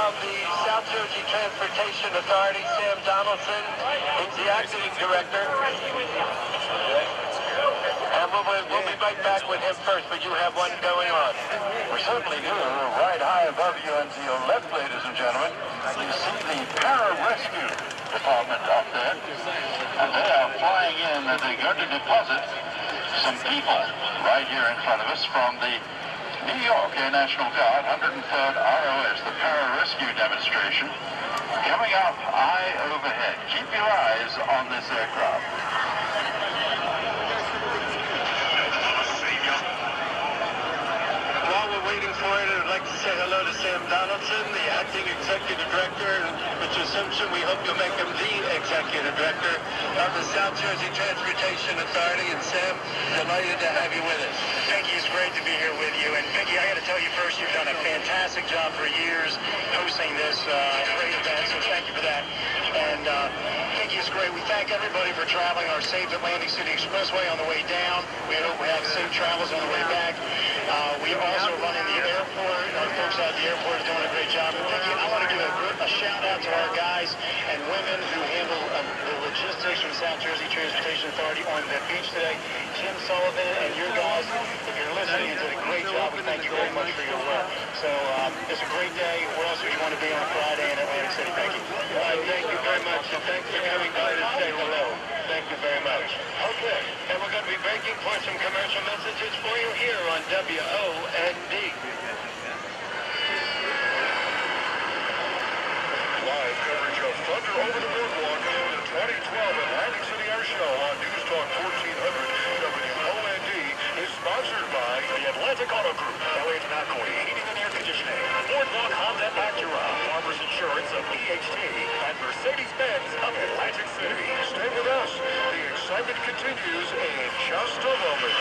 Of the South Jersey Transportation Authority, Sam Donaldson. He's the acting director. And we'll be right back with him first, but you have one going on. We certainly do. Right high above you on your left, ladies and gentlemen, you see the pararescue department up there. And they are flying in. They're going to deposit some people right here in front of us from the New York Air National Guard, 103rd ROS, the pararescue demonstration, coming up high overhead. Keep your eyes on this aircraft. While we're waiting for it, I'd like to say hello to Sam Donaldson, the acting executive director. Mr. Simpson, we hope you'll make him the executive director of the South Jersey Transportation Authority. And Sam, delighted to have you with us. Vicky, it's great to be here with you. And Vicky, I got to tell you first, you've done a fantastic job for years hosting this great event, so thank you for that. And Vicky, it's great. We thank everybody for traveling our safe Atlantic City Expressway on the way down. We hope we have safe travels on the way back. We also run in the airport. Our folks out at the airport are doing a great job. And Vicky, I want to give a shout out to our guys and women who handle the logistics from South Jersey Transportation Authority on the beach today. Jim Sullivan and your guys, if you're listening, you did a great job. We thank you very much for your work. So it's a great day. Where else would you want to be on Friday in Atlantic City? Thank you. Thank you very much, and thanks for coming by to say hello. Thank you very much. Okay, and we're going to be breaking for some commercial messages for you here on WOND. Live coverage of Thunder Over the Boardwalk in the 2012 Atlantic City Airshow on News Talk 1400 WOND is sponsored by the Atlantic Auto Group, Elliott McCoy Heating and Air Conditioning, Boardwalk Honda Acura, Farmers Insurance of EHT, and Mercedes-Benz of Atlantic City. Stay with us. The excitement continues in just a moment.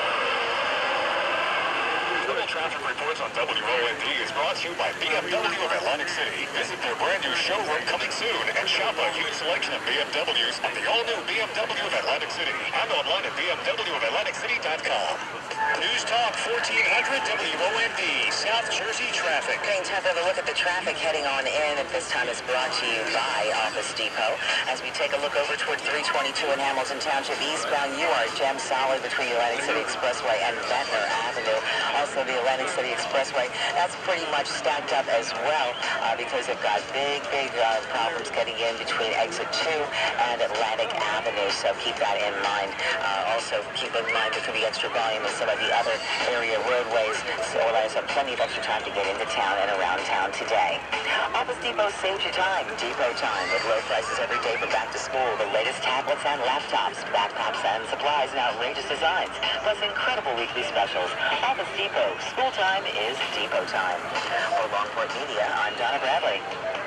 The traffic reports on WOND is brought to you by BMW of Atlantic City. Visit their brand new showroom coming soon and shop a huge selection of BMWs at the all-new BMW of Atlantic City and online at bmwofatlanticcity.com. News Talk 1400 WOND, South Jersey traffic. Getting time to have a look at the traffic heading on in, and this time is brought to you by Office Depot. As we take a look over toward 322 in Hamilton Township eastbound, you are jammed solid between the Atlantic City Expressway and Ventnor Avenue. Also the Atlantic City Expressway, that's pretty much stacked up as well because they've got big problems getting in between exit 2 and Atlantic Avenue, so keep that in mind. Also keep in mind there could be extra volume in some of the other area roadways, so there's plenty of extra time to get into town and around town today. Office Depot saves you time. Depot time with low prices every day for back to school. The latest tablets and laptops, backpacks and supplies, and outrageous designs, plus incredible weekly specials. Office Depot. School time is Depot time. For Longport Media, I'm Donna Bradley.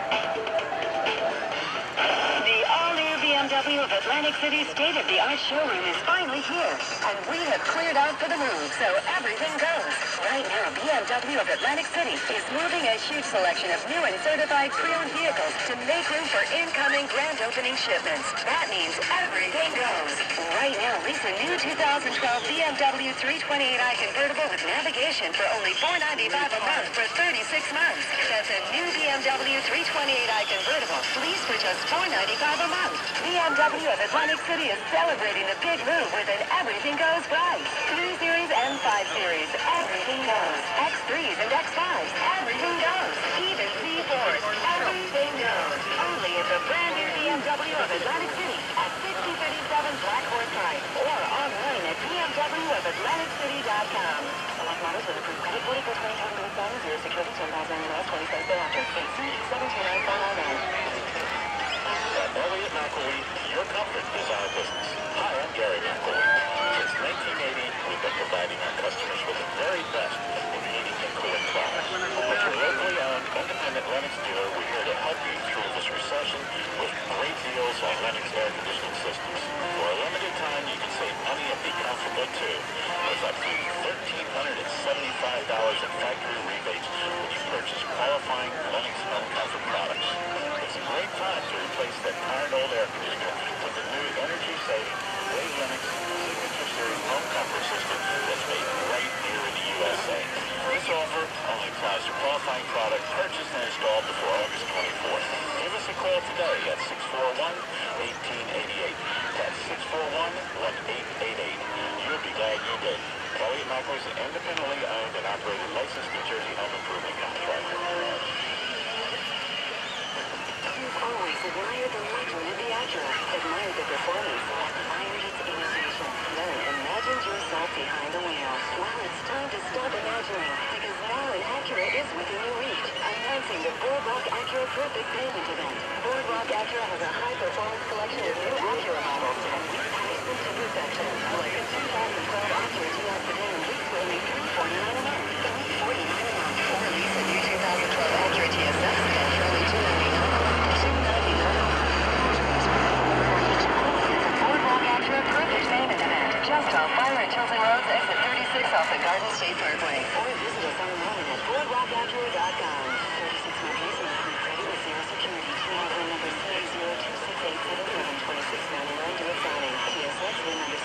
The all-new BMW of Atlantic City state-of-the-art showroom is finally here, and we have cleared out for the move, so everything goes. Right now, BMW of Atlantic City is moving a huge selection of new and certified pre-owned vehicles to make room for incoming grand opening shipments. That means everything goes. Right now, lease a new 2012 BMW 328i convertible with navigation for only $495 a month for 36 months. That's a new BMW 328i convertible. Lease for just $495 a month. BMW of Atlantic City is celebrating the big move with an Everything Goes price. 3 Series and 5 Series. Everything goes. X3s and X5s. Everything goes. Even C4s. Everything goes. Only at the brand new BMW of Atlantic City at 6037 Black Horse Drive or online at bmwofatlanticcity.com. Select models with approved credit 44 20 minutes on 0 security 10,000 US 20 cents thereafter. AC 729 At Elliott McCoy, your comfort is our business. Hi, I'm Gary McCoy. Since 1980, we've been providing our customers with the very best in heating and cooling products. As your locally owned independent Lennox dealer, we're here to help you through this recession with great deals on Lennox air conditioning systems. For a limited time, you can save money and be comfortable too. With up to $1,375 in factory rebates when you purchase qualifying Lennox home comfort products. It's a great time to replace that tired old air conditioner with the new energy-saving Wave Lennox Signature Series home comfort system that's made right here in the USA. This offer only applies to qualifying products purchased and installed before call today at 641-1888. That's 641-1888. You'll be glad you did. Elliott Macklin is an independently owned and operated licensed New Jersey home improvement contractor. You've always admired the legend of the Acura, admired the performance, admired its innovation, then imagined yourself behind the wheel. Well, it's time to stop imagining, because now an Acura is within your reach. Announcing the Boardwalk Acura Perfect Payment Event. Boardwalk Acura has a high-performance collection of new Acura models, and we price them to perfection. Like a 2012 Acura TS sedan lease for only $349 a month, $349 a month, or lease a new 2012 Acura TSX sedan for only $299. Just off Fire and Tilting Roads, exit 36 off the Garden State Parkway. Or visit us online at boardwalkacura.com. 36-month lease and free credit with zero security. TSN number CA0268772699 due at signing. TSX VIN number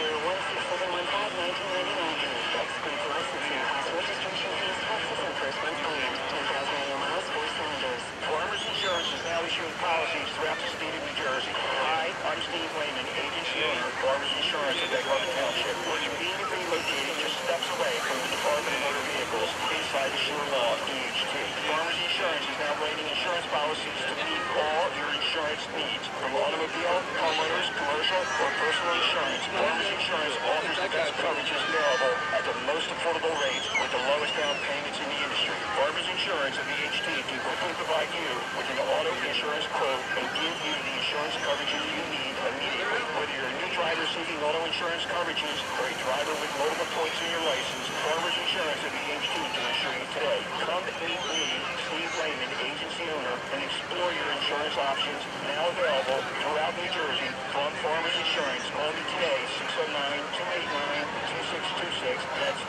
CC016715 excludes licensing costs, registration fees, taxes, and first month payment. 10,000 annual miles, 4 cylinders. Farmers Insurance is now issuing policies throughout the state of New Jersey. Hi, I'm Steve Lehman, agency owner of Farmers Insurance in Beachfront Township. We're conveniently located just steps away from the Department of Motor Vehicles inside the shoreline DHT. Farmers Insurance is now writing insurance policies to meet all your insurance needs. From automobile, homeowners, commercial, or personal insurance, Farmers Insurance offers the best coverages available at the most affordable rates with the lowest down payments in the industry. Farmers Insurance and DHT can quickly provide you with an auto insurance quote and give you the insurance coverages you need immediately. Whether you're a new driver seeking auto insurance coverages or a driver with multiple points in your license, Farmers Insurance and DHT can insure you today. Come meet me, Steve Lehman, agency owner, and explore your insurance options now available throughout New Jersey from Farmers Insurance. Call me today, 609-289-2626. That's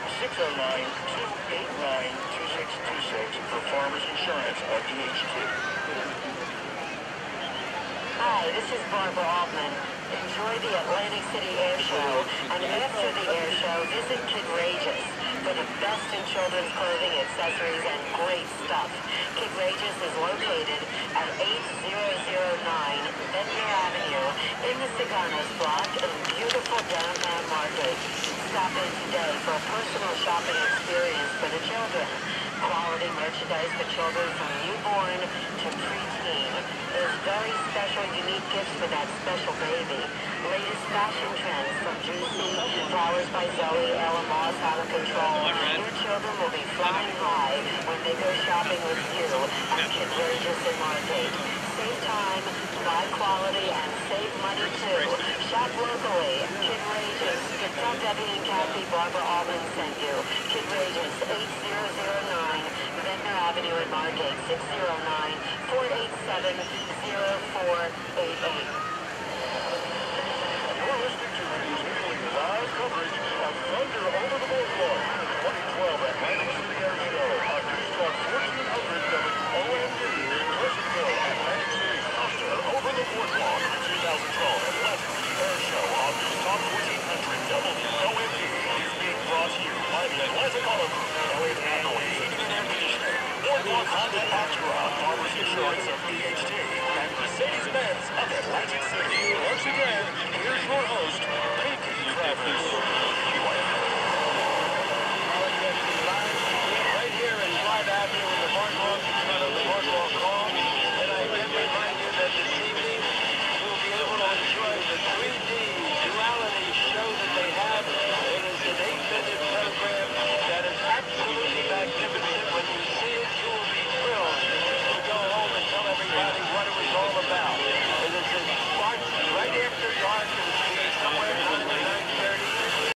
609-289-2626 for Farmers Insurance or DHT. Hi, this is Barbara Altman. Enjoy the Atlantic City Airshow, and after the Airshow, visit Kidrageous for the best in children's clothing, accessories, and great stuff. Kidrageous is located at 8009 Ventnor Avenue in the Saganos block in beautiful downtown Market. Stop in today for a personal shopping experience for the children. Quality merchandise for children from newborn to preteen. There's very special, unique gifts for that special baby. Latest fashion trends from Juicy, Flowers by Zoe, Ella Moss, Out of Control. Your children will be flying high when they go shopping with you at Kidrageous in Margate. Save time, buy quality, and save money too. Shop locally. Kidrageous. Tell Debbie and Kathy Barbara Altman sent you. Kidrageous, 8009 Ventnor Avenue in Margate, 609-487-0488. You're listening to continuing live coverage of Thunder Over the Boardwalk, 2012 Atlantic City Airshow on News Talk 1400 WOMD, Pleasantville, Atlantic City. Thunder Over the Boardwalk, 2012 Atlantic City Airshow on News Talk 1400 WOMD is being brought to you by the Atlantic Auto Group, Elliott Macklin, Heating and Air Conditioning, Boardwalk Honda Acura, Farmers Insurance of DHT, and Mercedes-Benz of Atlantic City. Once again, here's your host.